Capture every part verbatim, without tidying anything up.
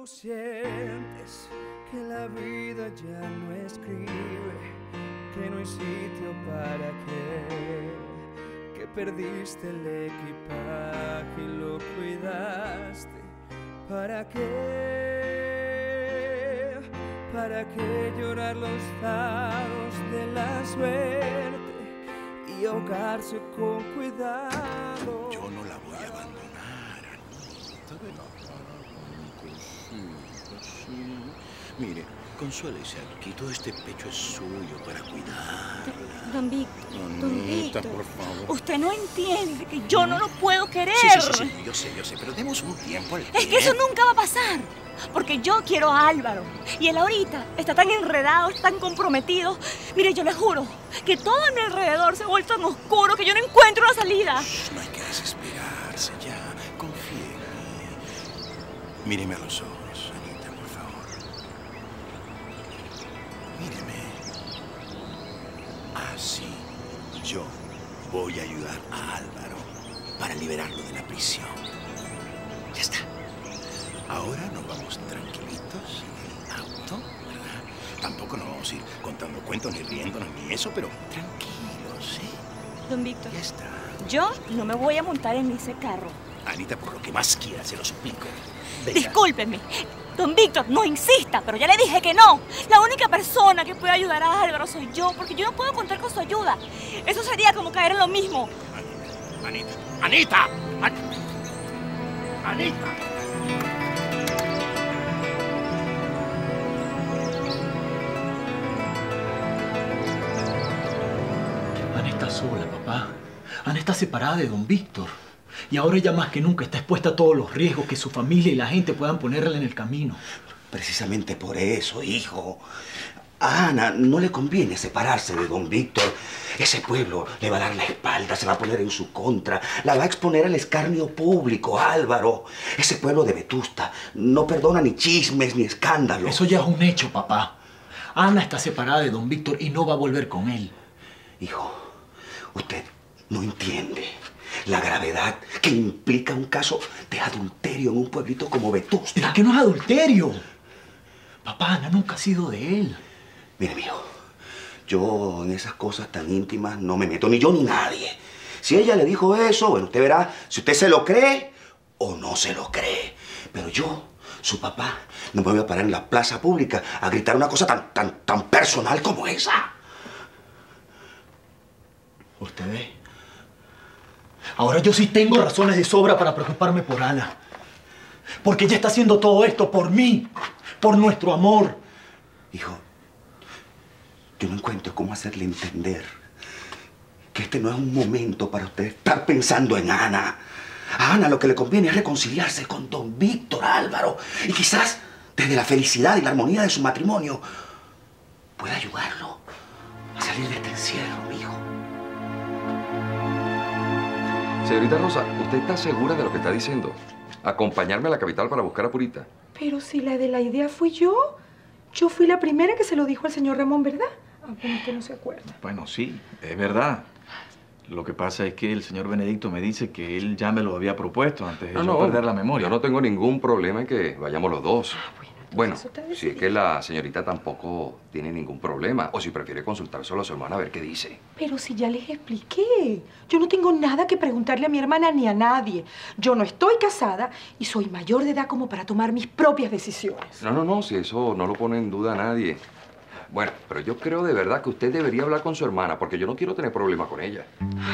tú sientes que la vida ya no escribe, que no hay sitio para qué, que perdiste el equipaje y lo cuidaste, ¿para qué? ¿Para qué llorar los dados de la suerte y ahogarse con cuidado? Yo no la voy a abandonar, Anita, de la cosita, sí. Mire, consuélese aquí, todo este pecho es suyo para cuidarla. Don Víctor, don Anita, Víctor, por favor. usted no entiende que yo no lo puedo querer. Sí, sí, sí, sí, yo sé, yo sé, pero demos un tiempo al tiempo. Es que eso nunca va a pasar. Porque yo quiero a Álvaro. Y él ahorita está tan enredado, está tan comprometido. Mire, yo le juro que todo a mi alrededor se ha vuelto tan oscuro que yo no encuentro una salida. Shh, no hay que desesperarse ya. Confíe en mí. Míreme a los ojos, Anita, por favor. Míreme. Así, yo voy a ayudar a Álvaro para liberarlo de la prisión. Ya está. Ahora nos vamos tranquilitos en el auto, ¿verdad? Tampoco nos vamos a ir contando cuentos ni riéndonos ni eso, pero tranquilos, ¿sí? Don Víctor, Ya está. yo no me voy a montar en ese carro. Anita, por lo que más quiera, se lo suplico. Venga. Discúlpeme. Don Víctor, no insista, pero ya le dije que no. La única persona que puede ayudar a Álvaro soy yo, porque yo no puedo contar con su ayuda. Eso sería como caer en lo mismo. Anita, Anita, Anita, Anita. Ana está sola, papá. Ana está separada de don Víctor. Y ahora ella más que nunca está expuesta a todos los riesgos que su familia y la gente puedan ponerle en el camino. Precisamente por eso, hijo. A Ana no le conviene separarse de don Víctor. Ese pueblo le va a dar la espalda, se va a poner en su contra, la va a exponer al escarnio público, Álvaro. Ese pueblo de Vetusta no perdona ni chismes ni escándalos. Eso ya es un hecho, papá. Ana está separada de don Víctor y no va a volver con él. Hijo, usted no entiende la gravedad que implica un caso de adulterio en un pueblito como Vetusta. ¿Es que no es adulterio? Papá, Ana nunca ha sido de él. Mire, mijo, yo en esas cosas tan íntimas no me meto, ni yo ni nadie. Si ella le dijo eso, bueno, usted verá si usted se lo cree o no se lo cree. Pero yo, su papá, no me voy a parar en la plaza pública a gritar una cosa tan, tan, tan personal como esa. ¿Usted ve? Ahora yo sí tengo razones de sobra para preocuparme por Ana. Porque ella está haciendo todo esto por mí, por nuestro amor. Hijo, yo no encuentro cómo hacerle entender que este no es un momento para usted estar pensando en Ana. A Ana lo que le conviene es reconciliarse con don Víctor, Álvaro. Y quizás, desde la felicidad y la armonía de su matrimonio, pueda ayudarlo a salir de este encierro, mijo. Señorita Rosa, ¿usted está segura de lo que está diciendo? ¿Acompañarme a la capital para buscar a Purita? Pero si la de la idea fui yo. Yo fui la primera que se lo dijo al señor Ramón, ¿verdad? Aunque usted no se acuerda. Bueno, sí, es verdad. Lo que pasa es que el señor Benedicto me dice que él ya me lo había propuesto antes de No, yo no, perder la memoria. Yo no tengo ningún problema en que vayamos los dos. Ah, bueno, Bueno, eso está si es decidido. que la señorita tampoco tiene ningún problema, o si prefiere consultar solo a su hermana a ver qué dice. Pero si ya les expliqué. Yo no tengo nada que preguntarle a mi hermana ni a nadie. Yo no estoy casada y soy mayor de edad como para tomar mis propias decisiones. No, no, no, si eso no lo pone en duda a nadie. Bueno, pero yo creo de verdad que usted debería hablar con su hermana, porque yo no quiero tener problema con ella.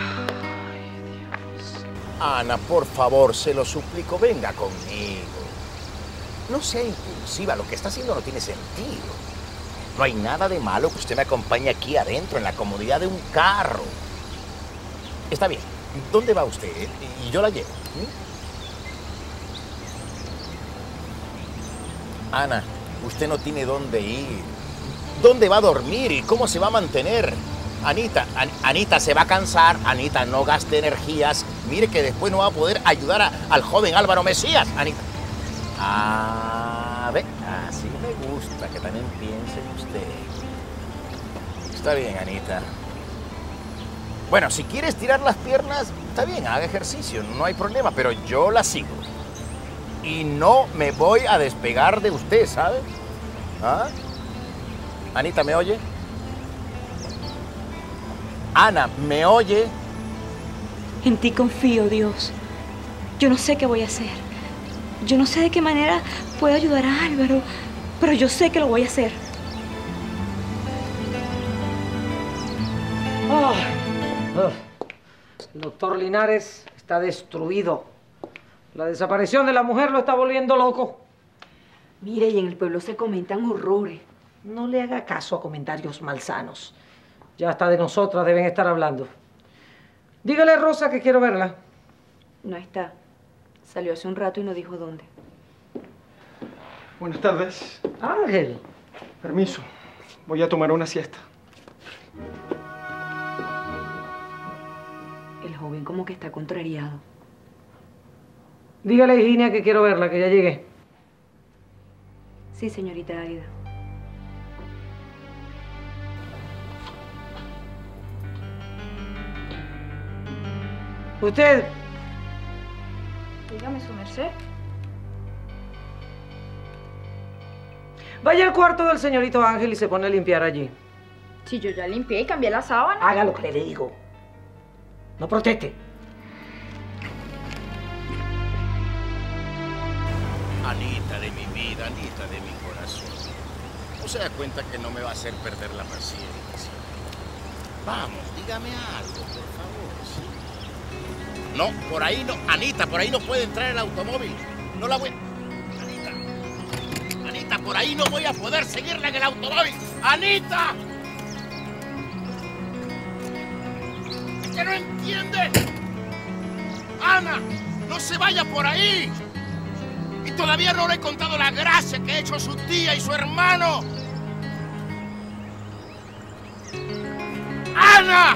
Ana, por favor, se lo suplico, venga conmigo. No sea impulsiva, lo que está haciendo no tiene sentido. No hay nada de malo que usted me acompañe aquí adentro, en la comodidad de un carro. Está bien, ¿dónde va usted? Y yo la llevo. ¿Mm? Ana, usted no tiene dónde ir. ¿Dónde va a dormir y cómo se va a mantener? Anita, An Anita se va a cansar. Anita, no gaste energías. Mire que después no va a poder ayudar a, al joven Álvaro Mesías. Anita. Ah, ve, así me gusta que también piense en usted. Está bien, Anita. Bueno, si quiere estirar las piernas, está bien, haga ejercicio, no hay problema, pero yo la sigo. y no me voy a despegar de usted, ¿sabe? ¿Ah? Anita, ¿me oye? Ana, ¿me oye? En ti confío, Dios. Yo no sé qué voy a hacer. Yo no sé de qué manera puedo ayudar a Álvaro, pero yo sé que lo voy a hacer. Oh, oh. El doctor Linares está destruido. La desaparición de la mujer lo está volviendo loco. Mire, y en el pueblo se comentan horrores. No le haga caso a comentarios malsanos. Ya hasta de nosotras deben estar hablando. Dígale a Rosa que quiero verla. No está. Salió hace un rato y no dijo dónde. Buenas tardes. Ángel. Permiso. Voy a tomar una siesta. El joven como que está contrariado. Dígale a Higinia que quiero verla, que ya llegué. Sí, señorita Aida. Usted. Dígame, su merced. Vaya al cuarto del señorito Ángel y se pone a limpiar allí. Si yo ya limpié y cambié la sábana. Haga lo que le digo. No proteste. Anita de mi vida, Anita de mi corazón. ¿No se da cuenta que no me va a hacer perder la paciencia? Vamos, dígame algo, por favor, ¿sí? No, por ahí no. Anita, por ahí no puede entrar el automóvil. No la voy... Anita. Anita, por ahí no voy a poder seguirla en el automóvil. ¡Anita! ¿Es que no entiende? ¡Ana! ¡No se vaya por ahí! Y todavía no le he contado la gracia que ha hecho su tía y su hermano. ¡Ana!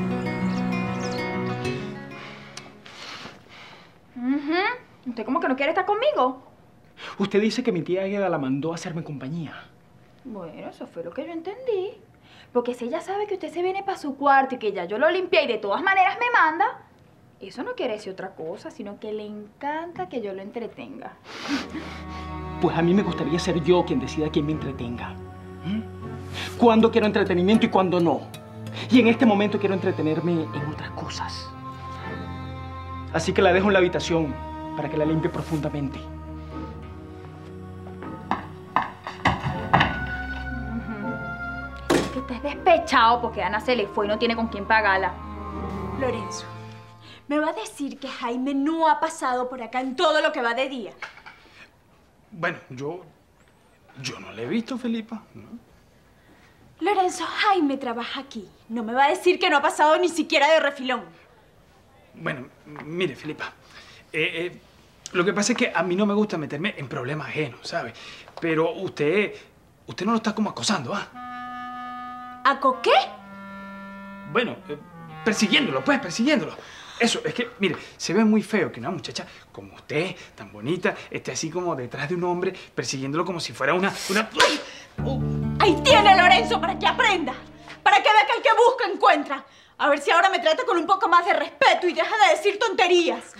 Uh-huh. ¿Usted como que no quiere estar conmigo? Usted dice que mi tía Aida la mandó a hacerme compañía. Bueno, eso fue lo que yo entendí. Porque si ella sabe que usted se viene para su cuarto y que ya yo lo limpié y de todas maneras me manda, eso no quiere decir otra cosa, sino que le encanta que yo lo entretenga. Pues a mí me gustaría ser yo quien decida quién me entretenga. ¿Mm? Cuándo quiero entretenimiento y cuándo no. Y en este momento quiero entretenerme en otras cosas. Así que la dejo en la habitación para que la limpie profundamente. Uh-huh. Que estés despechado porque Ana se le fue y no tiene con quién pagarla. Lorenzo, ¿me va a decir que Jaime no ha pasado por acá en todo lo que va de día? Bueno, yo... yo no le he visto, Felipa, ¿no? Lorenzo, Jaime trabaja aquí. No me va a decir que no ha pasado ni siquiera de refilón. Bueno, mire, Felipa, eh, eh, lo que pasa es que a mí no me gusta meterme en problemas ajenos, ¿sabe? Pero usted, usted no lo está como acosando, ¿ah? ¿Aco qué? Bueno, eh, persiguiéndolo, pues, persiguiéndolo. Eso, es que, mire, se ve muy feo que una muchacha como usted, tan bonita, esté así como detrás de un hombre persiguiéndolo como si fuera una... una... Oh. Ahí tiene, Lorenzo, para que aprenda. Para que vea que el que busca encuentra. A ver si ahora me trata con un poco más de respeto y deja de decir tonterías.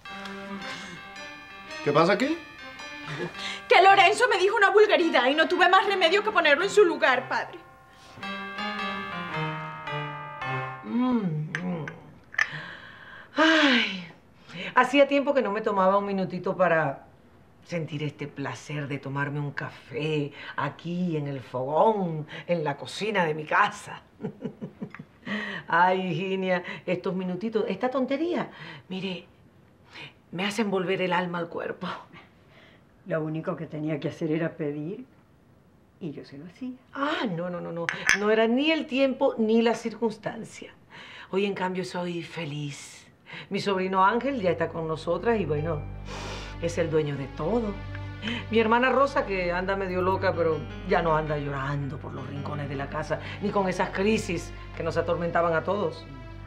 ¿Qué pasa aquí? Que Lorenzo me dijo una vulgaridad y no tuve más remedio que ponerlo en su lugar, padre. Mm. Ay, hacía tiempo que no me tomaba un minutito para sentir este placer de tomarme un café aquí en el fogón, en la cocina de mi casa. Ay, Higinia, estos minutitos, esta tontería, mire, me hacen volver el alma al cuerpo. Lo único que tenía que hacer era pedir y yo se lo hacía. Ah, no, no, no, no. No era ni el tiempo ni la circunstancia. Hoy, en cambio, soy feliz. Mi sobrino Ángel ya está con nosotras y, bueno, es el dueño de todo. Mi hermana Rosa, que anda medio loca, pero ya no anda llorando por los rincones de la casa, ni con esas crisis que nos atormentaban a todos.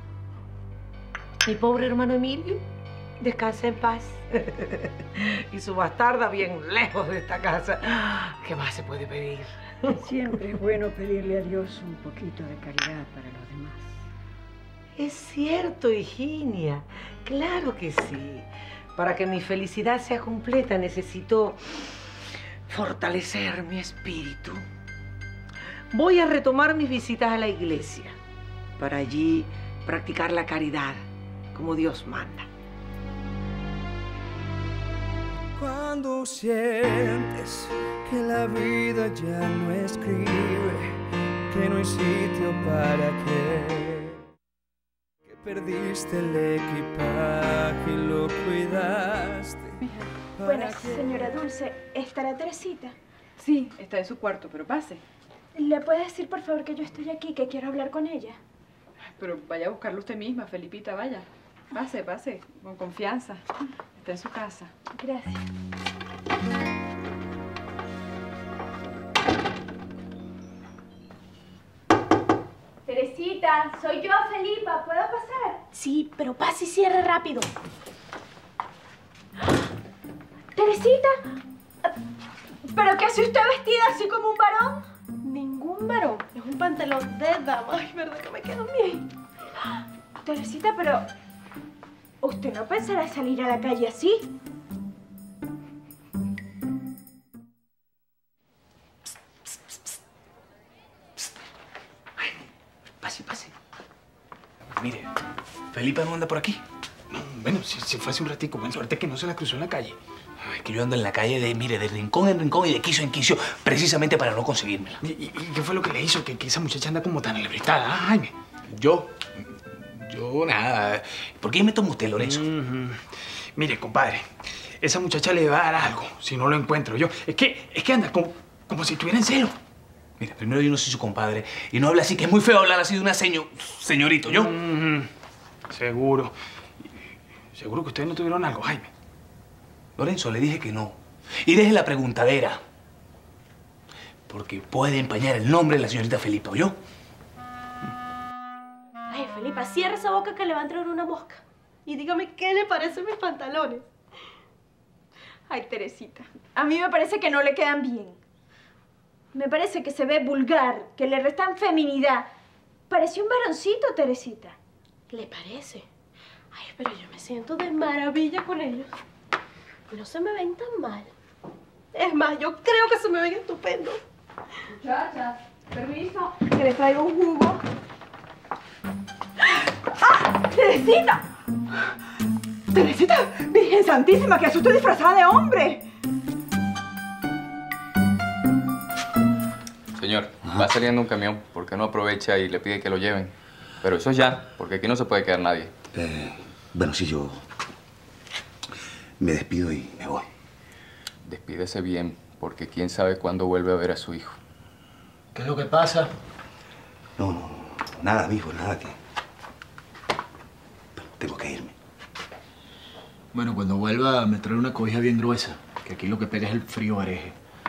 Mi pobre hermano Emilio descansa en paz. Y su bastarda bien lejos de esta casa. ¿Qué más se puede pedir? Siempre es bueno pedirle a Dios un poquito de caridad para los demás. Es cierto, Higinia. Claro que sí. Para que mi felicidad sea completa, necesito fortalecer mi espíritu. Voy a retomar mis visitas a la iglesia para allí practicar la caridad como Dios manda. Cuando sientes que la vida ya no escribe, que no hay sitio para qué, que perdiste el equipaje y lo cuidaste. Buenas, señora Dulce, ¿estará Teresita? Sí, está en su cuarto, pero pase. ¿Le puede decir, por favor, que yo estoy aquí, que quiero hablar con ella? Pero vaya a buscarlo usted misma, Felipita, vaya. Pase, pase, con confianza. Está en su casa. Gracias. Teresita, soy yo, Felipa. ¿Puedo pasar? Sí, pero pase y cierre rápido. Teresita, ¿pero qué hace usted vestida así como un varón? Ningún varón. Es un pantalón de dama. Ay, verdad que me quedo bien. Teresita, pero ¿usted no pensará salir a la calle así? Pase, pase. Mire, Felipa no anda por aquí. No, bueno, si, si fue hace un ratico, buena suerte que no se la cruzó en la calle. Es que yo ando en la calle de, mire, de rincón en rincón y de quicio en quicio, precisamente para no conseguírmela. ¿Y, y, y qué fue lo que le hizo? Que, que esa muchacha anda como tan alebrestada, ¿ah, Jaime? Yo, yo nada. ¿Por qué me toma usted, Lorenzo? Mm-hmm. Mire, compadre, esa muchacha le va a dar algo si no lo encuentro yo. Es que, es que anda como, como si estuviera en celo. Mira, primero yo no soy su compadre y no habla así, que es muy feo hablar así de una señor, señorito, ¿yo? Mm-hmm. Seguro. Seguro que ustedes no tuvieron algo, Jaime. Lorenzo, le dije que no. Y deje la preguntadera. Porque puede empañar el nombre de la señorita Felipa, ¿oyó? Ay, Felipa, cierra esa boca que le va a entrar una mosca. Y dígame qué le parecen mis pantalones. Ay, Teresita, a mí me parece que no le quedan bien. Me parece que se ve vulgar, que le restan feminidad. Parece un varoncito, Teresita. ¿Le parece? Ay, pero yo me siento de maravilla con ellos. No se me ven tan mal. Es más, yo creo que se me ven estupendos. Muchacha, permiso, que les traigo un jugo. ¡Ah! ¡Teresita! ¡Teresita! ¡Virgen Santísima! ¿Qué hace usted disfrazada de hombre? Señor, va saliendo un camión. ¿Por qué no aprovecha y le pide que lo lleven? Pero eso ya, porque aquí no se puede quedar nadie. Eh, bueno, sí, yo me despido y me voy. Despídese bien, porque quién sabe cuándo vuelve a ver a su hijo. ¿Qué es lo que pasa? No, no, nada, mijo, nada que... Tengo que irme. Bueno, cuando vuelva me trae una cobija bien gruesa, que aquí lo que pega es el frío hereje.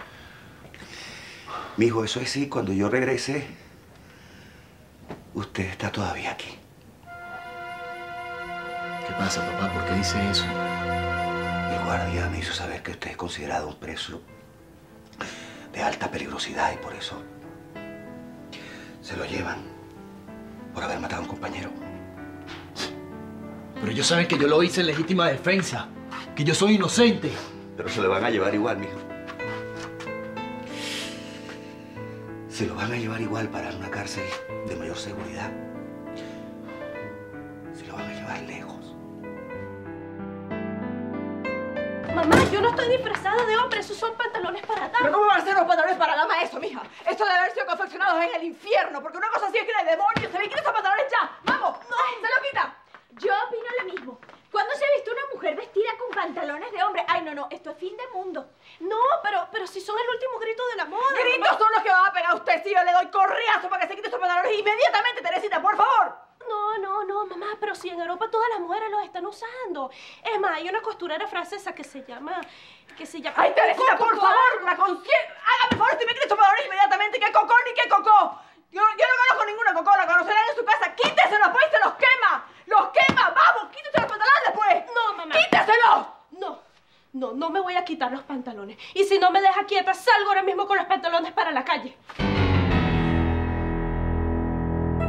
Mijo, eso es sí, cuando yo regrese, usted está todavía aquí. ¿Qué pasa, papá? ¿Por qué dice eso? El guardia me hizo saber que usted es considerado un preso de alta peligrosidad y por eso se lo llevan por haber matado a un compañero. Pero ellos saben que yo lo hice en legítima defensa, que yo soy inocente. Pero se lo van a llevar igual, mijo. Se lo van a llevar igual para una cárcel de mayor seguridad. Se lo van a llevar lejos. Mamá, yo no estoy disfrazada de hombre, esos son pantalones para dama. ¿Pero cómo van a ser los pantalones para dama eso, mija? Esto debe haber sido confeccionados en el infierno, porque una cosa así es que el demonio se le quita esos pantalones ya. ¡Vamos! ¡No! ¡Se lo quita! Yo opino lo mismo. ¿Cuándo se ha visto una mujer vestida con pantalones de hombre? Ay, no, no, esto es fin de mundo. No, pero, pero si son el último grito de la moda. ¡Gritos son los que van a pegar a usted! Si yo le doy correazo para que se quite esos pantalones inmediatamente, Teresita, por favor. No, no, no, mamá, pero si en Europa todas las mujeres los están usando. Es más, hay una costurera francesa que se llama... que se llama... ¡Ay, Teresita, por favor! ¡La conciencia! ¡Hágame favor, si me quita esos pantalones inmediatamente! ¡Qué cocó ni qué cocó! Yo, yo no conozco ninguna cocó, la conocerán en su casa. ¡Quíteselos, pues, se los quema! ¡Los quema! ¡Vamos, quítese los pantalones, pues! No, mamá. ¡Quíteselos! No, no, no me voy a quitar los pantalones. Y si no me deja quieta, salgo ahora mismo con los pantalones para la calle.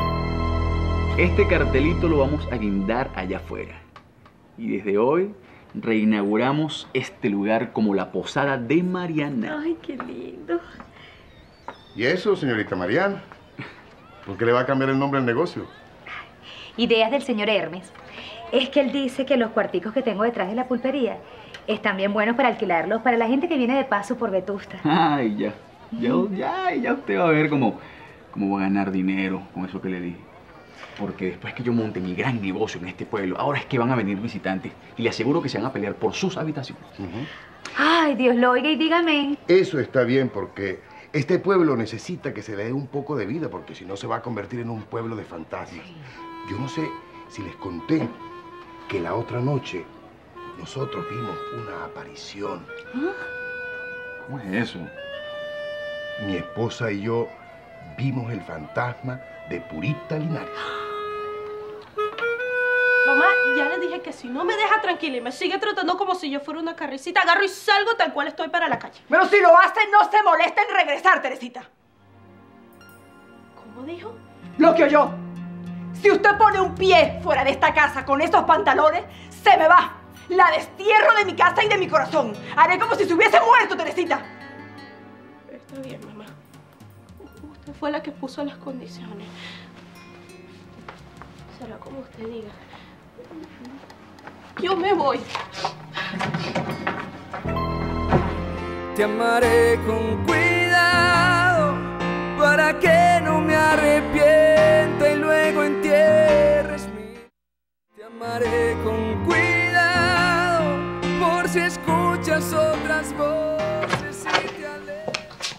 Este cartelito lo vamos a guindar allá afuera. Y desde hoy reinauguramos este lugar como la posada de Mariana. Ay, qué lindo. ¿Y eso, señorita Mariana? ¿Por qué le va a cambiar el nombre al negocio? Ideas del señor Hermes. Es que él dice que los cuarticos que tengo detrás de la pulpería están bien buenos para alquilarlos para la gente que viene de paso por Vetusta. Ay, ya. Ya, ya, ya usted va a ver cómo, cómo va a ganar dinero con eso que le dije. Porque después que yo monte mi gran negocio en este pueblo, ahora es que van a venir visitantes y le aseguro que se van a pelear por sus habitaciones. Uh-huh. Ay, Dios lo oiga y dígame. Eso está bien porque este pueblo necesita que se le dé un poco de vida porque si no se va a convertir en un pueblo de fantasmas. Yo no sé si les conté que la otra noche nosotros vimos una aparición. ¿Cómo es eso? Mi esposa y yo vimos el fantasma de Purita Linares. Mamá, ya le dije que si no me deja tranquila y me sigue tratando como si yo fuera una carricita, agarro y salgo tal cual estoy para la calle. Pero si lo hace, no se molesta en regresar, Teresita. ¿Cómo dijo? Lo que oyó. Si usted pone un pie fuera de esta casa con esos pantalones, se me va. La destierro de mi casa y de mi corazón. Haré como si se hubiese muerto, Teresita. Está bien, mamá. Usted fue la que puso las condiciones. Será como usted diga. Yo me voy. Te amaré con cuidado para que no me arrepienta y luego entierres mi... Te amaré con cuidado por si escuchas otras voces y te alejas.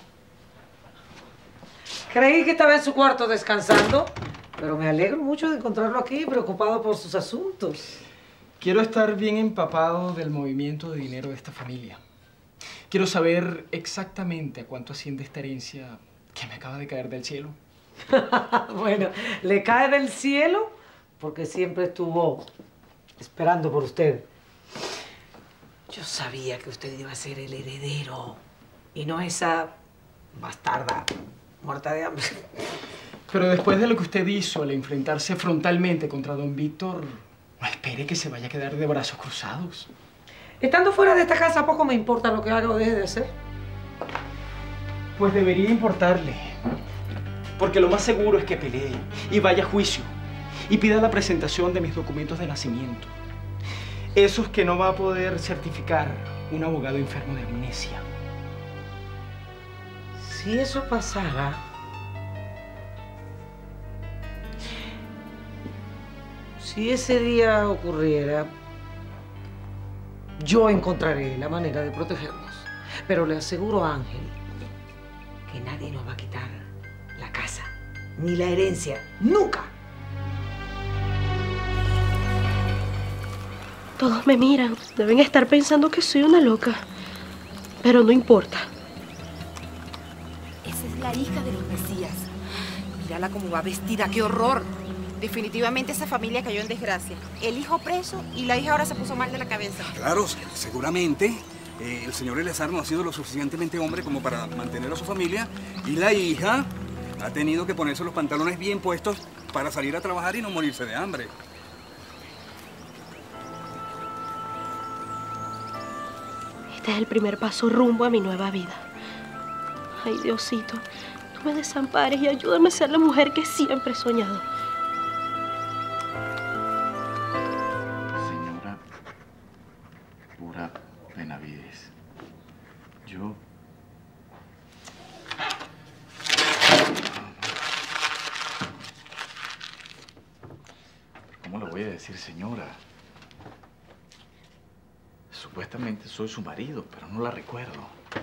Creí que estaba en su cuarto descansando, pero me alegro mucho de encontrarlo aquí, preocupado por sus asuntos. Quiero estar bien empapado del movimiento de dinero de esta familia. Quiero saber exactamente a cuánto asciende esta herencia que me acaba de caer del cielo. Bueno, le cae del cielo porque siempre estuvo esperando por usted. Yo sabía que usted iba a ser el heredero y no esa bastarda muerta de hambre. Pero después de lo que usted hizo al enfrentarse frontalmente contra don Víctor, no espere que se vaya a quedar de brazos cruzados. Estando fuera de esta casa, poco me importa lo que haga o deje de hacer. Pues debería importarle. Porque lo más seguro es que pelee y vaya a juicio y pida la presentación de mis documentos de nacimiento. Esos que no va a poder certificar un abogado enfermo de amnesia. Si eso pasara, si ese día ocurriera, yo encontraré la manera de protegernos. Pero le aseguro a Ángel que nadie nos va a quitar la casa, ni la herencia, nunca. Todos me miran. Deben estar pensando que soy una loca. Pero no importa. Esa es la hija de los Mesías. Mírala cómo va vestida, qué horror. Definitivamente esa familia cayó en desgracia. El hijo preso y la hija ahora se puso mal de la cabeza. Claro, seguramente eh, el señor Eleazar no ha sido lo suficientemente hombre como para mantener a su familia y la hija ha tenido que ponerse los pantalones bien puestos para salir a trabajar y no morirse de hambre. Este es el primer paso rumbo a mi nueva vida. Ay, Diosito, no me desampares y ayúdame a ser la mujer que siempre he soñado. Señora Pura Benavides, yo... ¿Cómo le voy a decir, señora? Supuestamente soy su marido, pero no la recuerdo.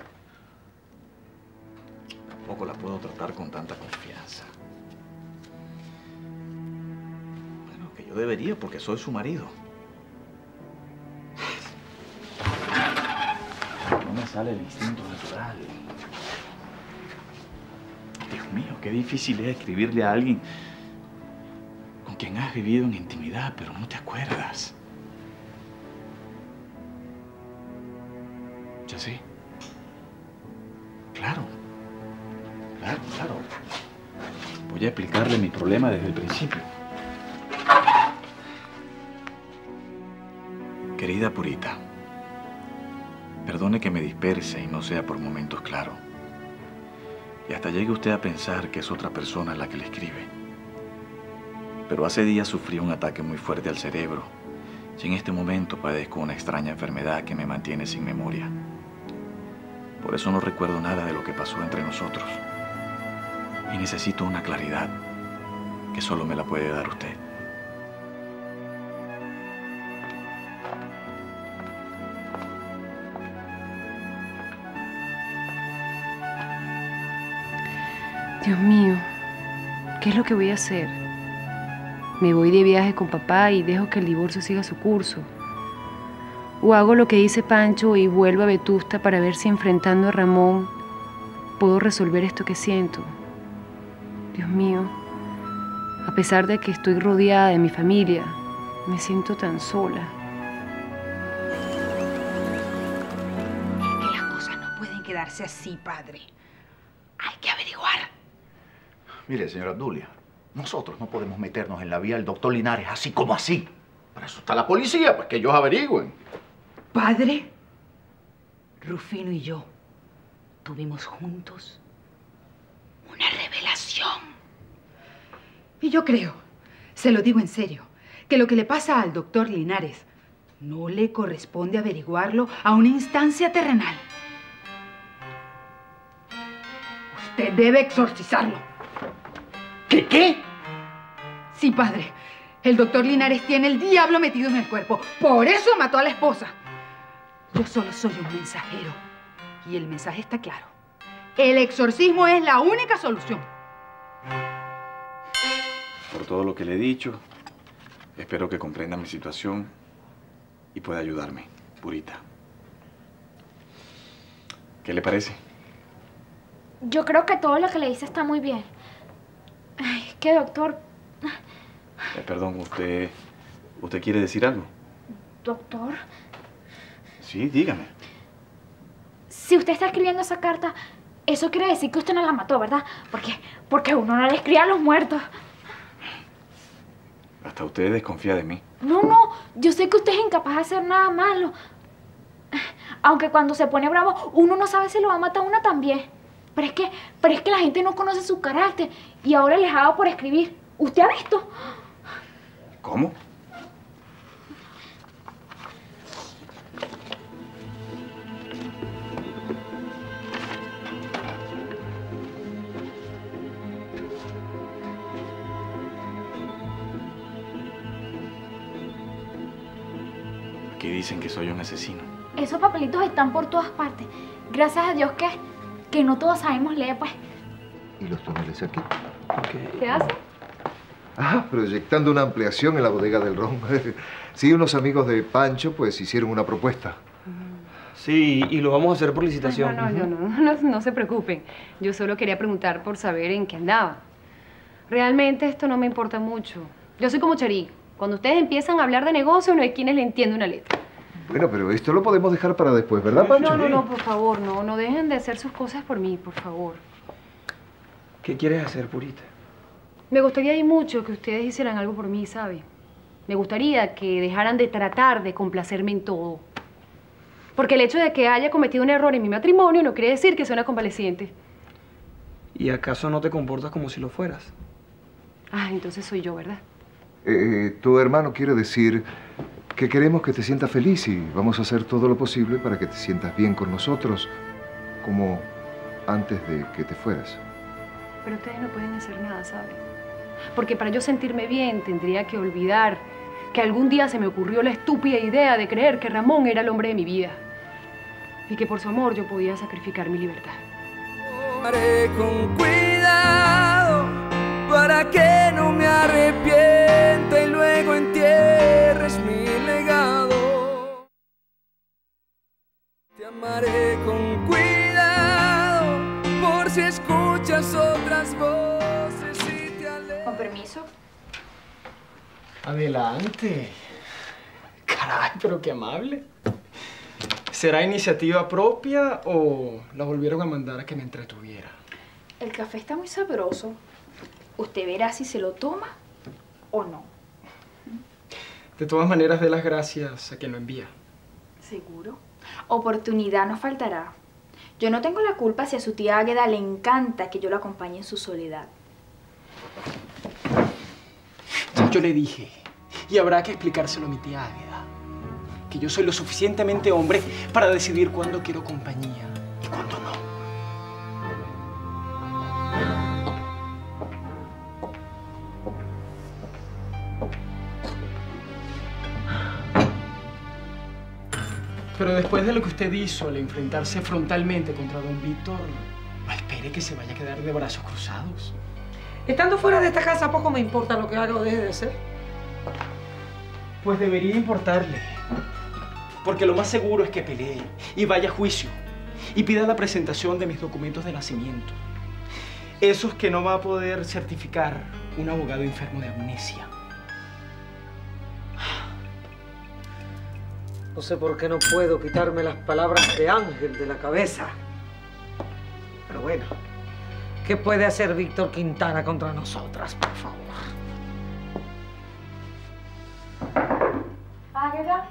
Tampoco la puedo tratar con tanta confianza. Bueno, que yo debería porque soy su marido. No me sale el instinto natural. Dios mío, qué difícil es escribirle a alguien con quien has vivido en intimidad, pero no te acuerdas. ¿Ya sí? Claro. Claro, claro. Voy a explicarle mi problema desde el principio. Ok. Querida Purita, perdone que me disperse y no sea por momentos claro. Y hasta llegue usted a pensar que es otra persona la que le escribe. Pero hace días sufrí un ataque muy fuerte al cerebro y en este momento padezco una extraña enfermedad que me mantiene sin memoria. Por eso no recuerdo nada de lo que pasó entre nosotros. Y necesito una claridad que solo me la puede dar usted. Dios mío, ¿qué es lo que voy a hacer? ¿Me voy de viaje con papá y dejo que el divorcio siga su curso? ¿O hago lo que dice Pancho y vuelvo a Vetusta para ver si enfrentando a Ramón puedo resolver esto que siento? Dios mío, a pesar de que estoy rodeada de mi familia, me siento tan sola. Es que las cosas no pueden quedarse así, padre. Hay que averiguar. Mire, señora Obdulia, nosotros no podemos meternos en la vía del doctor Linares así como así. Para eso está la policía, pues que ellos averigüen. Padre, Rufino y yo tuvimos juntos una revelación. Y yo creo, se lo digo en serio, que lo que le pasa al doctor Linares no le corresponde averiguarlo a una instancia terrenal. Usted debe exorcizarlo. ¿Qué, qué? Sí, padre. El doctor Linares tiene el diablo metido en el cuerpo. Por eso mató a la esposa. Yo solo soy un mensajero. Y el mensaje está claro. El exorcismo es la única solución. Por todo lo que le he dicho, espero que comprenda mi situación y pueda ayudarme, Purita. ¿Qué le parece? Yo creo que todo lo que le dice está muy bien. Ay, es que, doctor... Eh, perdón, ¿usted, ¿usted quiere decir algo? Doctor, Sí, dígame. si usted está escribiendo esa carta, eso quiere decir que usted no la mató, ¿verdad? Porque, porque uno no le escribe a los muertos. Hasta usted desconfía de mí. No, no, yo sé que usted es incapaz de hacer nada malo. Aunque cuando se pone bravo, uno no sabe si lo va a matar a una también. Pero es que, pero es que la gente no conoce su carácter y ahora les hago por escribir. ¿Usted ha visto? ¿Cómo? Aquí dicen que soy un asesino. Esos papelitos están por todas partes. Gracias a Dios que, que no todos sabemos leer, pues. ¿Y los túneles aquí? ¿Qué hace? Ah, proyectando una ampliación en la bodega del ron. Sí, unos amigos de Pancho pues hicieron una propuesta. Sí, y lo vamos a hacer por licitación. No, no, no, no, no, no se preocupen. Yo solo quería preguntar por saber en qué andaba. Realmente esto no me importa mucho. Yo soy como Charí. Cuando ustedes empiezan a hablar de negocio, no hay quienes le entienden una letra. Bueno, pero esto lo podemos dejar para después, ¿verdad, Pancho? No, no, no, por favor, no, no dejen de hacer sus cosas por mí, por favor. ¿Qué quieres hacer, Purita? Me gustaría y mucho que ustedes hicieran algo por mí, ¿sabe? Me gustaría que dejaran de tratar de complacerme en todo. Porque el hecho de que haya cometido un error en mi matrimonio no quiere decir que sea una convaleciente. ¿Y acaso no te comportas como si lo fueras? Ah, entonces soy yo, ¿verdad? Eh, tu hermano quiere decir que queremos que te sientas feliz y vamos a hacer todo lo posible para que te sientas bien con nosotros, como antes de que te fueras. Pero ustedes no pueden hacer nada, ¿saben? Porque para yo sentirme bien tendría que olvidar que algún día se me ocurrió la estúpida idea de creer que Ramón era el hombre de mi vida y que por su amor yo podía sacrificar mi libertad. Haré con cuidado para que no me arrepienta y luego entierres mi legado. Te amaré con cuidado por si escuchas otras voces y te alejas. Con permiso. Adelante. Caray, pero qué amable. ¿Será iniciativa propia o la volvieron a mandar a que me entretuviera? El café está muy sabroso. Usted verá si se lo toma o no. De todas maneras, dé las gracias a quien lo envía. ¿Seguro? Oportunidad no faltará. Yo no tengo la culpa si a su tía Águeda le encanta que yo lo acompañe en su soledad. Yo le dije, y habrá que explicárselo a mi tía Águeda, que yo soy lo suficientemente hombre para decidir cuándo quiero compañía y cuándo no. Pero después de lo que usted hizo al enfrentarse frontalmente contra don Víctor, no espere que se vaya a quedar de brazos cruzados. Estando fuera de esta casa, poco me importa lo que haga o deje de hacer. Pues debería importarle. Porque lo más seguro es que pelee y vaya a juicio y pida la presentación de mis documentos de nacimiento. Esos que no va a poder certificar un abogado enfermo de amnesia. No sé por qué no puedo quitarme las palabras de Ángel de la cabeza. Pero bueno, ¿qué puede hacer Víctor Quintana contra nosotras, por favor? ¿Águeda?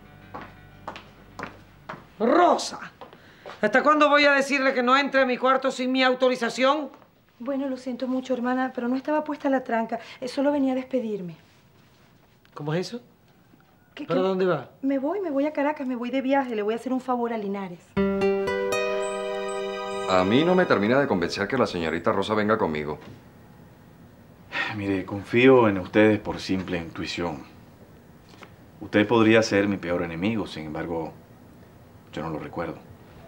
Rosa, ¿hasta cuándo voy a decirle que no entre a mi cuarto sin mi autorización? Bueno, lo siento mucho, hermana, pero no estaba puesta la tranca. Eh, Solo venía a despedirme. ¿Cómo es eso? ¿Qué, ¿Para qué? dónde va? Me voy, me voy a Caracas, me voy de viaje. Le voy a hacer un favor a Linares. A mí no me termina de convencer que la señorita Rosa venga conmigo. Mire, confío en ustedes por simple intuición. Usted podría ser mi peor enemigo, sin embargo, yo no lo recuerdo.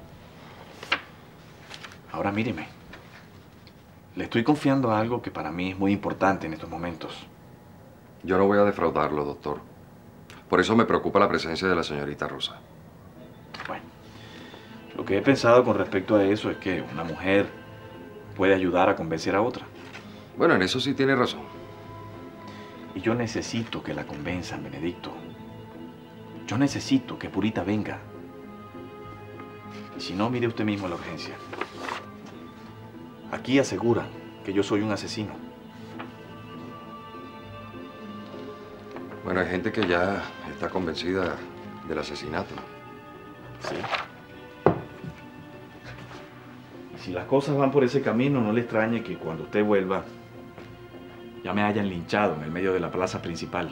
Ahora míreme. Le estoy confiando algo que para mí es muy importante en estos momentos. Yo no voy a defraudarlo, doctor. Por eso me preocupa la presencia de la señorita Rosa. Bueno, lo que he pensado con respecto a eso es que una mujer puede ayudar a convencer a otra. Bueno, en eso sí tiene razón. Y yo necesito que la convenzan, Benedicto. Yo necesito que Purita venga. Y si no, mire usted mismo la urgencia. Aquí aseguran que yo soy un asesino. Bueno, hay gente que ya está convencida del asesinato. Sí. Si las cosas van por ese camino, no le extrañe que cuando usted vuelva ya me hayan linchado en el medio de la plaza principal.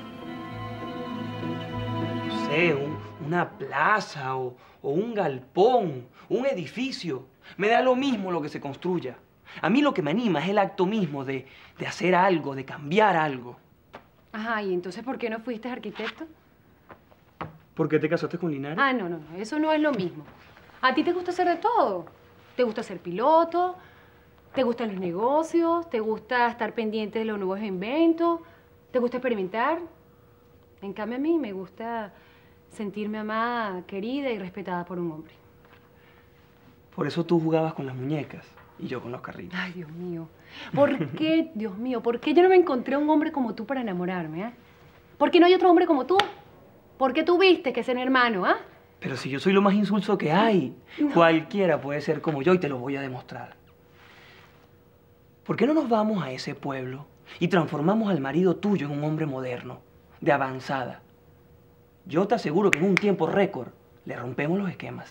No sé, un- una plaza o, o un galpón, un edificio. Me da lo mismo lo que se construya. A mí lo que me anima es el acto mismo de, de hacer algo, de cambiar algo. Ajá, ¿y entonces por qué no fuiste arquitecto? ¿Por qué te casaste con Linares? Ah, no, no, no, eso no es lo mismo. A ti te gusta hacer de todo. Te gusta ser piloto, te gustan los negocios, te gusta estar pendiente de los nuevos inventos, te gusta experimentar. En cambio a mí me gusta sentirme amada, querida y respetada por un hombre. Por eso tú jugabas con las muñecas y yo con los carritos. Ay, Dios mío. ¿Por qué, Dios mío, por qué yo no me encontré un hombre como tú para enamorarme, ah? ¿Por qué no hay otro hombre como tú? ¿Por qué tuviste que ser mi hermano, ah? Pero si yo soy lo más insulso que hay, cualquiera puede ser como yo y te lo voy a demostrar. ¿Por qué no nos vamos a ese pueblo y transformamos al marido tuyo en un hombre moderno, de avanzada? Yo te aseguro que en un tiempo récord le rompemos los esquemas.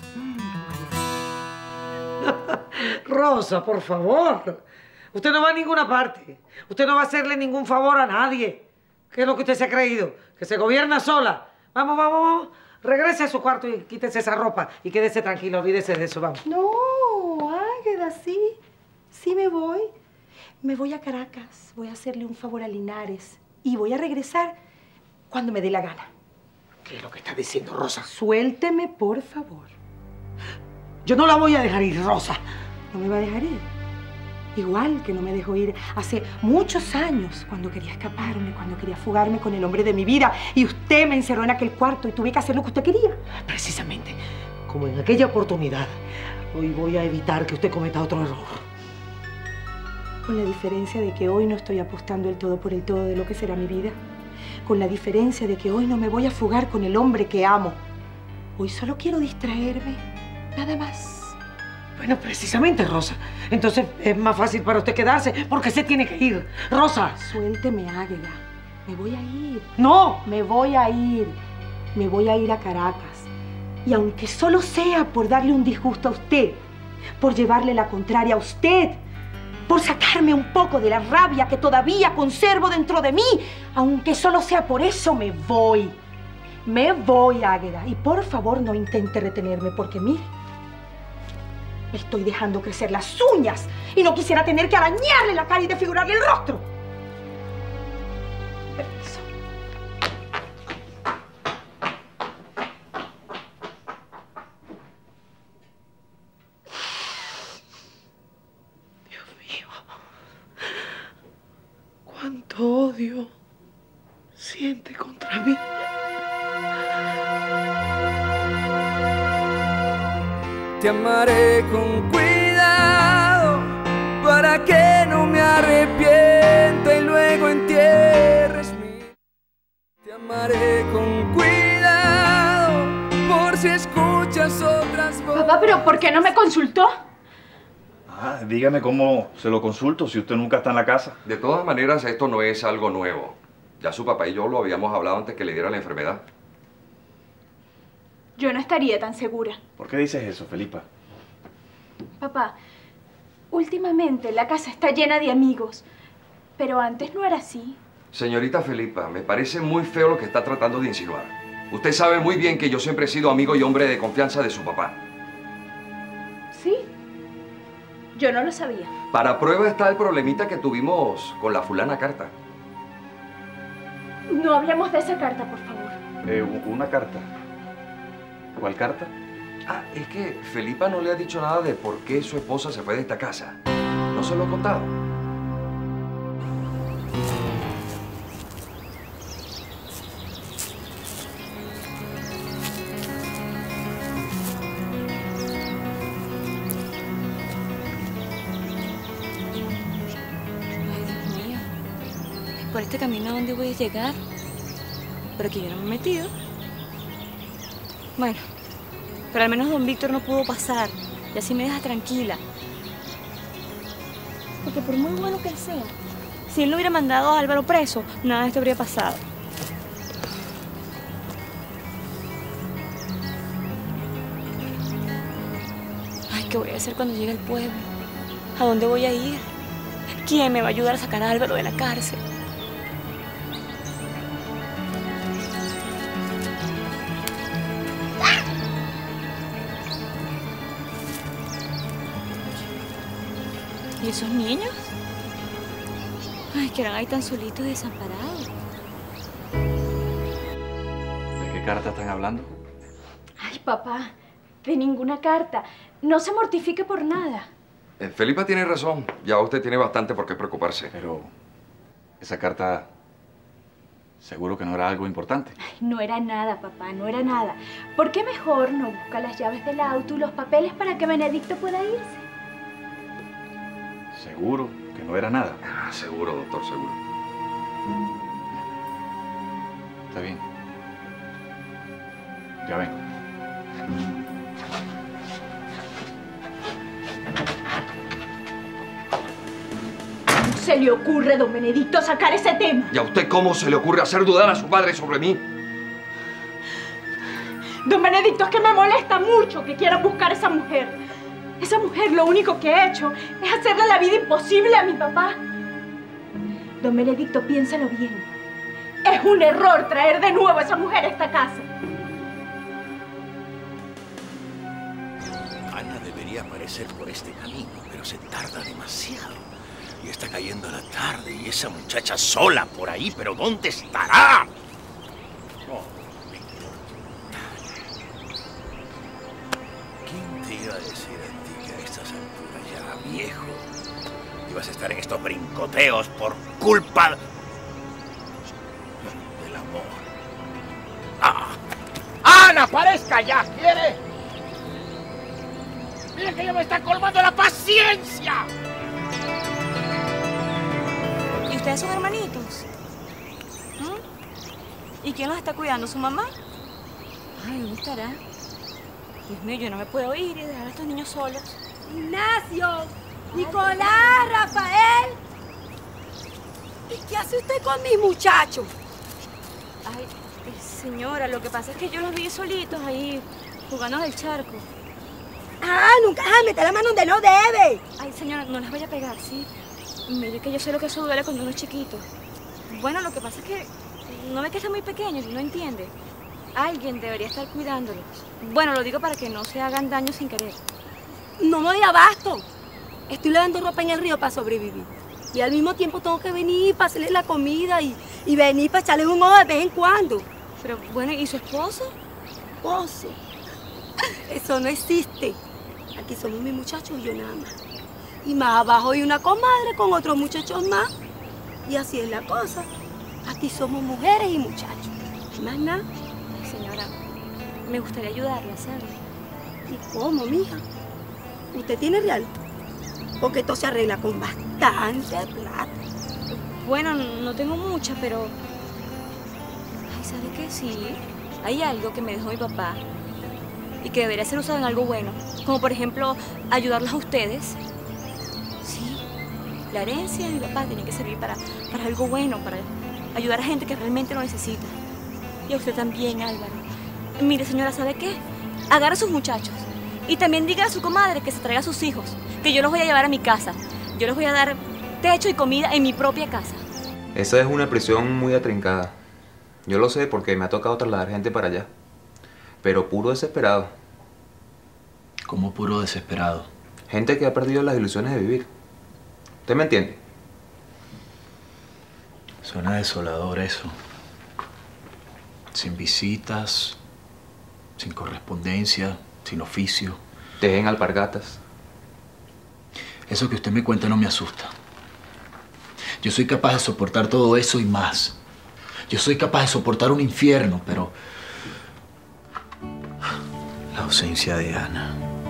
Rosa, por favor. Usted no va a ninguna parte. Usted no va a hacerle ningún favor a nadie. ¿Qué es lo que usted se ha creído? ¿Que se gobierna sola? Vamos, vamos, vamos. Regrese a su cuarto y quítese esa ropa y quédese tranquilo, olvídese de eso, vamos. No, Águeda, sí. Sí me voy. Me voy a Caracas. Voy a hacerle un favor a Linares. Y voy a regresar cuando me dé la gana. ¿Qué es lo que está diciendo, Rosa? Suélteme, por favor. Yo no la voy a dejar ir, Rosa. ¿No me va a dejar ir? Igual que no me dejó ir hace muchos años, cuando quería escaparme, cuando quería fugarme con el hombre de mi vida. Y usted me encerró en aquel cuarto y tuve que hacer lo que usted quería. Precisamente, como en aquella oportunidad, hoy voy a evitar que usted cometa otro error. Con la diferencia de que hoy no estoy apostando el todo por el todo de lo que será mi vida. Con la diferencia de que hoy no me voy a fugar con el hombre que amo. Hoy solo quiero distraerme, nada más. Bueno, precisamente, Rosa. Entonces es más fácil para usted quedarse porque se tiene que ir. Rosa. Suélteme, Águeda. Me voy a ir. No, me voy a ir. Me voy a ir a Caracas. Y aunque solo sea por darle un disgusto a usted, por llevarle la contraria a usted, por sacarme un poco de la rabia que todavía conservo dentro de mí, aunque solo sea por eso, me voy. Me voy, Águeda. Y por favor no intente retenerme, porque mire, me estoy dejando crecer las uñas y no quisiera tener que arañarle la cara y desfigurarle el rostro. Permiso. Dios mío, cuánto odio siente contra mí. Te amaré con cuidado para que no me arrepienta y luego entierres mi... Te amaré con cuidado por si escuchas otras voces. Papá, ¿pero por qué no me consultó? Ah, dígame cómo se lo consulto si usted nunca está en la casa. De todas maneras, esto no es algo nuevo. Ya su papá y yo lo habíamos hablado antes que le diera la enfermedad. Yo no estaría tan segura. ¿Por qué dices eso, Felipa? Papá, últimamente la casa está llena de amigos, pero antes no era así. Señorita Felipa, me parece muy feo lo que está tratando de insinuar. Usted sabe muy bien que yo siempre he sido amigo y hombre de confianza de su papá. ¿Sí? Yo no lo sabía. Para prueba está el problemita que tuvimos con la fulana carta. No hablemos de esa carta, por favor. Eh, una carta. ¿Cuál carta? Ah, es que Felipa no le ha dicho nada de por qué su esposa se fue de esta casa. ¿No se lo he contado? Por este camino, ¿a dónde voy a llegar? Pero aquí yo no me he metido. Bueno, pero al menos don Víctor no pudo pasar. Y así me deja tranquila. Porque por muy bueno que sea, si él no hubiera mandado a Álvaro preso, nada de esto habría pasado. Ay, ¿qué voy a hacer cuando llegue al pueblo? ¿A dónde voy a ir? ¿Quién me va a ayudar a sacar a Álvaro de la cárcel? ¿Y esos niños? Ay, que eran ahí tan solitos y desamparados. ¿De qué carta están hablando? Ay, papá, de ninguna carta. No se mortifique por nada. Eh, Felipa tiene razón. Ya usted tiene bastante por qué preocuparse. Pero esa carta seguro que no era algo importante. Ay, no era nada, papá, no era nada. ¿Por qué mejor no busca las llaves del auto y los papeles para que Benedicto pueda irse? ¿Seguro que no era nada? Ah, seguro, doctor, seguro. Está bien. Ya ven. ¿Cómo se le ocurre, don Benedicto, sacar ese tema? ¿Y a usted cómo se le ocurre hacer dudar a su padre sobre mí? Don Benedicto, es que me molesta mucho que quieran buscar a esa mujer. Esa mujer lo único que ha hecho es hacerle la vida imposible a mi papá. Don Benedicto, piénsalo bien. Es un error traer de nuevo a esa mujer a esta casa. Ana debería aparecer por este camino, pero se tarda demasiado. Y está cayendo la tarde y esa muchacha sola por ahí, ¿pero dónde estará? ¿Quién te iba a decir a ti que a estas alturas ya viejo ibas a estar en estos brincoteos por culpa del amor? ¡Ah! ¡Ana, aparezca ya! ¿Quiere? ¡Mira que ya me está colmando la paciencia! ¿Y ustedes son hermanitos? ¿Mm? ¿Y quién los está cuidando? ¿Su mamá? Ay, ¿dónde estará? Dios mío, yo no me puedo ir y dejar a estos niños solos. Ignacio, Nicolás, Rafael. ¿Y qué hace usted con mis muchachos? Ay, eh, señora, lo que pasa es que yo los vi solitos ahí, jugando en el charco. Ah, nunca vas a meter la mano donde no debe. Ay, señora, no las vaya a pegar, ¿sí? Mire que yo sé lo que eso duele cuando uno es chiquito. Bueno, lo que pasa es que no ve que están muy pequeños y no entiende. Alguien debería estar cuidándolos. Bueno, lo digo para que no se hagan daño sin querer. No me doy abasto. Estoy lavando ropa en el río para sobrevivir. Y al mismo tiempo tengo que venir para hacerles la comida y, y venir para echarles un ojo de vez en cuando. Pero bueno, ¿y su esposo? Esposo. Eso no existe. Aquí somos mis muchachos y yo nada más. Y más abajo hay una comadre con otros muchachos más. Y así es la cosa. Aquí somos mujeres y muchachos. Más nada. Señora, me gustaría ayudarla, ¿sabe? ¿Y cómo, mija? ¿Usted tiene real? Porque esto se arregla con bastante plata. Bueno, no tengo mucha, pero... Ay, ¿sabe qué? Sí, hay algo que me dejó mi papá y que debería ser usado en algo bueno. Como, por ejemplo, ayudarlos a ustedes. Sí, la herencia de mi papá tiene que servir para, para algo bueno, para ayudar a gente que realmente lo necesita. Y a usted también, Álvaro. Mire, señora, ¿sabe qué? Agarra a sus muchachos. Y también diga a su comadre que se traiga a sus hijos, que yo los voy a llevar a mi casa. Yo les voy a dar techo y comida en mi propia casa. Esa es una prisión muy atrincada. Yo lo sé porque me ha tocado trasladar gente para allá. Pero puro desesperado. ¿Cómo puro desesperado? Gente que ha perdido las ilusiones de vivir. ¿Usted me entiende? Suena desolador eso. Sin visitas, sin correspondencia, sin oficio. Dejen alpargatas. Eso que usted me cuenta no me asusta. Yo soy capaz de soportar todo eso y más. Yo soy capaz de soportar un infierno, pero... la ausencia de Ana.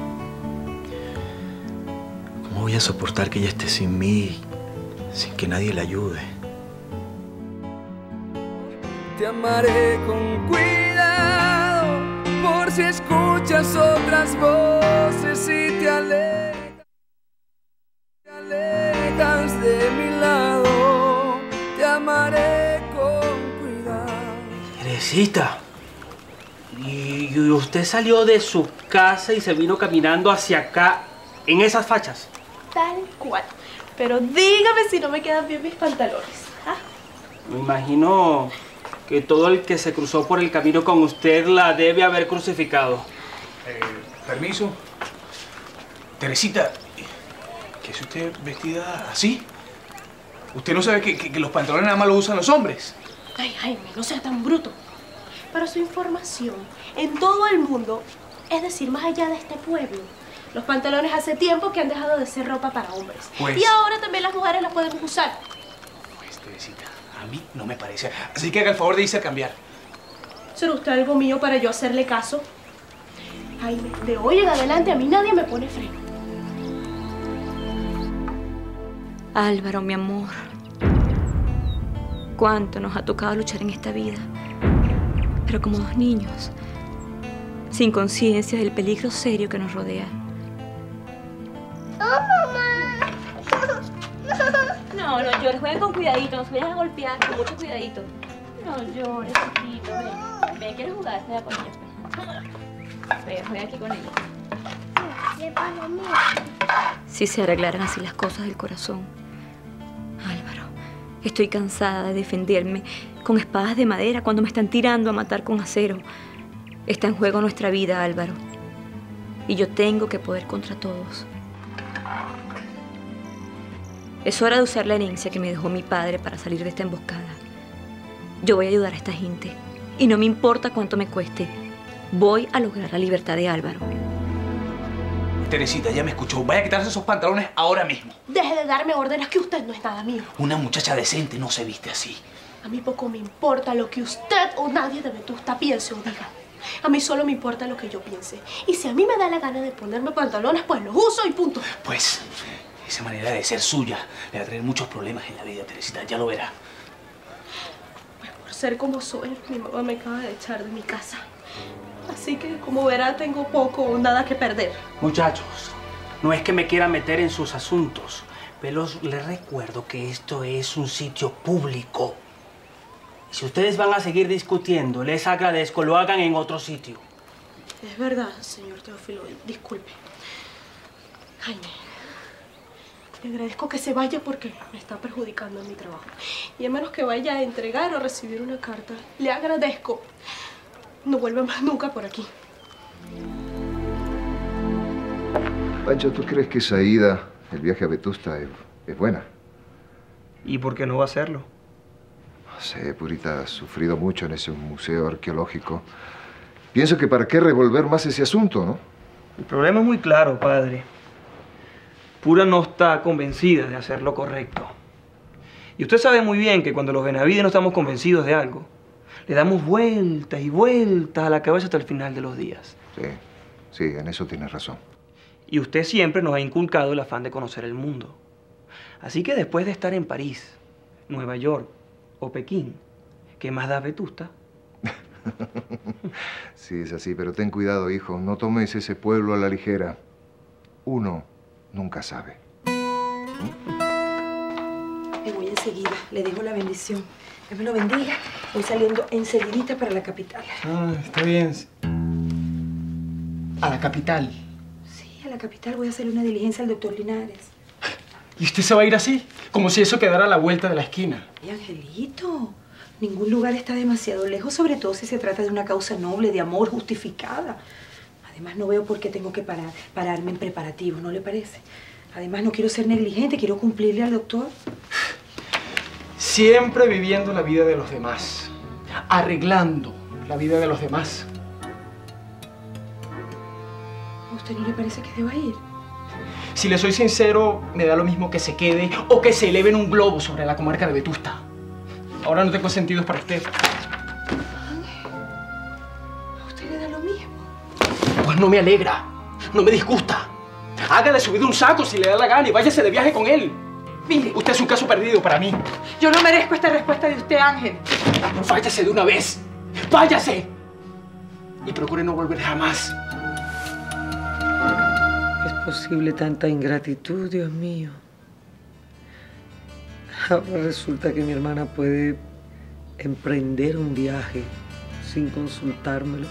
¿Cómo voy a soportar que ella esté sin mí, sin que nadie la ayude? Te amaré con cuidado, por si escuchas otras voces y te alejas, te alejas de mi lado. Te amaré con cuidado. Teresita, ¿y usted salió de su casa y se vino caminando hacia acá en esas fachas? Tal cual. Pero dígame si no me quedan bien mis pantalones. ¿Ah? Me imagino que todo el que se cruzó por el camino con usted la debe haber crucificado. Eh, permiso. Teresita, ¿qué es usted vestida así? ¿Usted no sabe que, que, que los pantalones nada más los usan los hombres? Ay, Jaime, no sea tan bruto. Para su información, en todo el mundo, es decir, más allá de este pueblo, los pantalones hace tiempo que han dejado de ser ropa para hombres. Pues... y ahora también las mujeres los podemos usar. Pues, Teresita, a mí no me parece. Así que haga el favor de irse a cambiar. ¿Será usted algo mío para yo hacerle caso? Jaime, de hoy en adelante a mí nadie me pone freno. Álvaro, mi amor. Cuánto nos ha tocado luchar en esta vida. Pero como dos niños, sin conciencia del peligro serio que nos rodea. ¡Oh, mamá! No, no llores, jueguen con cuidadito, no se vayan a golpear, con mucho cuidadito. No llores, chiquito, ven. Ven, ¿quieres jugar? Juega con ella. Ven, juega aquí con ella. Si se arreglaran así las cosas del corazón. Álvaro, estoy cansada de defenderme con espadas de madera cuando me están tirando a matar con acero. Está en juego nuestra vida, Álvaro. Y yo tengo que poder contra todos. Es hora de usar la herencia que me dejó mi padre para salir de esta emboscada. Yo voy a ayudar a esta gente. Y no me importa cuánto me cueste. Voy a lograr la libertad de Álvaro. Teresita, ya me escuchó. Vaya a quitarse esos pantalones ahora mismo. Deje de darme órdenes, que usted no es nada mío. Una muchacha decente no se viste así. A mí poco me importa lo que usted o nadie de Vetusta piense o diga. A mí solo me importa lo que yo piense. Y si a mí me da la gana de ponerme pantalones, pues los uso y punto. Pues, esa manera de ser suya le va a traer muchos problemas en la vida, Teresita. Ya lo verá. Pues por ser como soy, mi mamá me acaba de echar de mi casa. Así que, como verá, tengo poco o nada que perder. Muchachos, no es que me quiera meter en sus asuntos, pero les recuerdo que esto es un sitio público. Si ustedes van a seguir discutiendo, les agradezco lo hagan en otro sitio. Es verdad, señor Teófilo. Disculpe. Jaime, le agradezco que se vaya porque me está perjudicando en mi trabajo. Y a menos que vaya a entregar o recibir una carta, le agradezco. No vuelva más nunca por aquí. Pancho, ¿tú crees que esa ida, el viaje a Vetusta, es, es buena? ¿Y por qué no va a hacerlo? No sé, Purita ha sufrido mucho en ese museo arqueológico. Pienso que para qué revolver más ese asunto, ¿no? El problema es muy claro, padre. Pura no está convencida de hacer lo correcto. Y usted sabe muy bien que cuando los Benavides no estamos convencidos de algo, le damos vueltas y vueltas a la cabeza hasta el final de los días. Sí, sí, en eso tienes razón. Y usted siempre nos ha inculcado el afán de conocer el mundo. Así que después de estar en París, Nueva York o Pekín, ¿qué más da Vetusta? Sí, es así, pero ten cuidado, hijo. No tomes ese pueblo a la ligera. Uno nunca sabe. Me voy enseguida. Le dejo la bendición. Dios me lo bendiga. Voy saliendo enseguidita para la capital. Ah, está bien. ¿A la capital? Sí, a la capital voy a hacerle una diligencia al doctor Linares. ¿Y usted se va a ir así? Como si eso quedara a la vuelta de la esquina. Y Angelito, ningún lugar está demasiado lejos, sobre todo si se trata de una causa noble, de amor, justificada. Además, no veo por qué tengo que parar, pararme en preparativos, ¿no le parece? Además, no quiero ser negligente, quiero cumplirle al doctor. Siempre viviendo la vida de los demás, arreglando la vida de los demás. ¿A usted no le parece que deba ir? Si le soy sincero, me da lo mismo que se quede o que se eleve en un globo sobre la comarca de Vetusta. Ahora no tengo sentidos para usted. ¿A usted le da lo mismo? Pues no me alegra, no me disgusta. Haga de su vida un saco si le da la gana y váyase de viaje con él. Mire, usted es un caso perdido para mí. Yo no merezco esta respuesta de usted, Ángel. Váyase de una vez. ¡Váyase! Y procure no volver jamás. ¿Es posible tanta ingratitud, Dios mío? Ahora resulta que mi hermana puede emprender un viaje sin consultármelo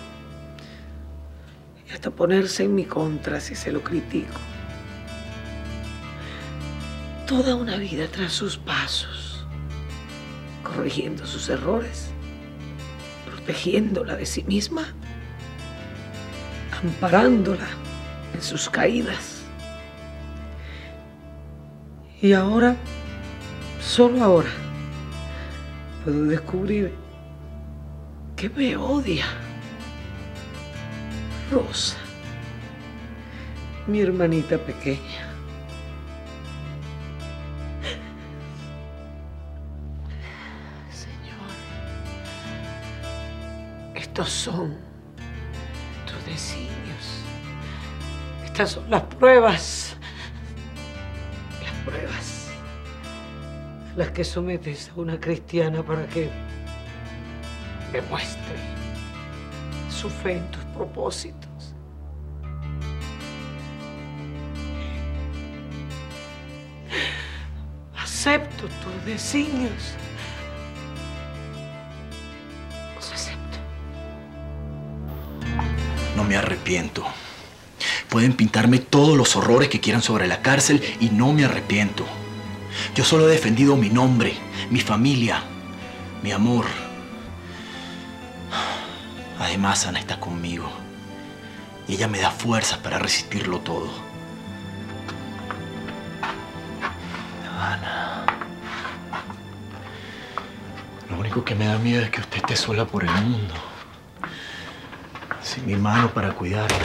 y hasta ponerse en mi contra si se lo critico. Toda una vida tras sus pasos, corrigiendo sus errores, protegiéndola de sí misma, amparándola en sus caídas. Y ahora, solo ahora, puedo descubrir que me odia. Rosa, mi hermanita pequeña. Señor, estos son tus designios. Estas son las pruebas, las pruebas a las que sometes a una cristiana para que demuestre su fe en tus propósitos. Acepto tus designios. Los acepto. No me arrepiento. Pueden pintarme todos los horrores que quieran sobre la cárcel y no me arrepiento. Yo solo he defendido mi nombre, mi familia, mi amor. Además, Ana está conmigo y ella me da fuerzas para resistirlo todo. Ana, lo único que me da miedo es que usted esté sola por el mundo, sin mi mano para cuidarla.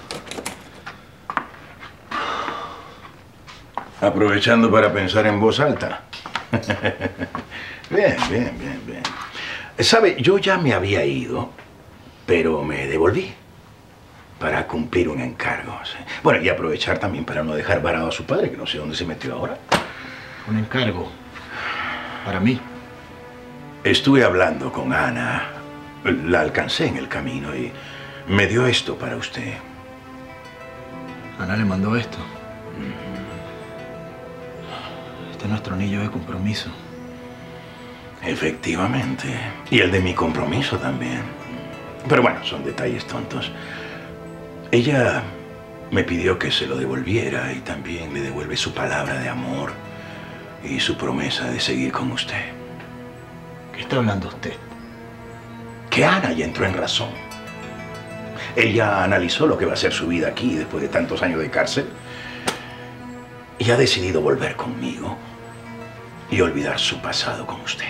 Aprovechando para pensar en voz alta. Bien, bien, bien, bien. ¿Sabe? Yo ya me había ido, pero me devolví para cumplir un encargo. ¿Sí? Bueno, y aprovechar también para no dejar varado a su padre, que no sé dónde se metió ahora. Un encargo para mí. Estuve hablando con Ana. La alcancé en el camino y me dio esto para usted. Ana le mandó esto. Este es nuestro anillo de compromiso. Efectivamente. Y el de mi compromiso también. Pero bueno, son detalles tontos. Ella me pidió que se lo devolviera y también le devuelve su palabra de amor y su promesa de seguir con usted. ¿Qué está hablando usted? Que Ana ya entró en razón. Ella analizó lo que va a ser su vida aquí después de tantos años de cárcel y ha decidido volver conmigo y olvidar su pasado con usted.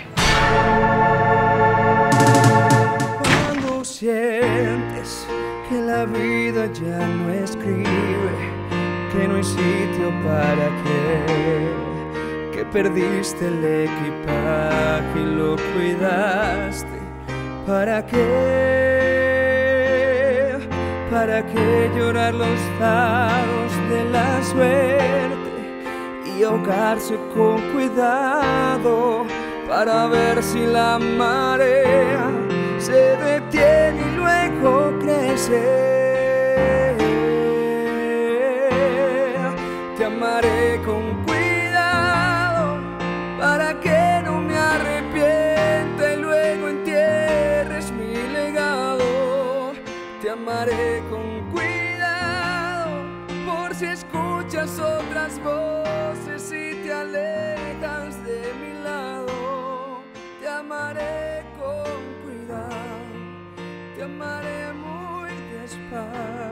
Cuando sientes que la vida ya no escribe, que no hay sitio para qué, que perdiste el equipaje y lo cuidaste, ¿para qué? ¿Para qué llorar los dados de la suerte y ahogarse con cuidado para ver si la marea se detiene y luego crece? Te amaré con cuidado para que no me arrepienta y luego entierres mi legado. Te amaré con cuidado por si escuchas otras voces y te alejas de mi lado. Te amaré con cuidado, te amaré muy despacio.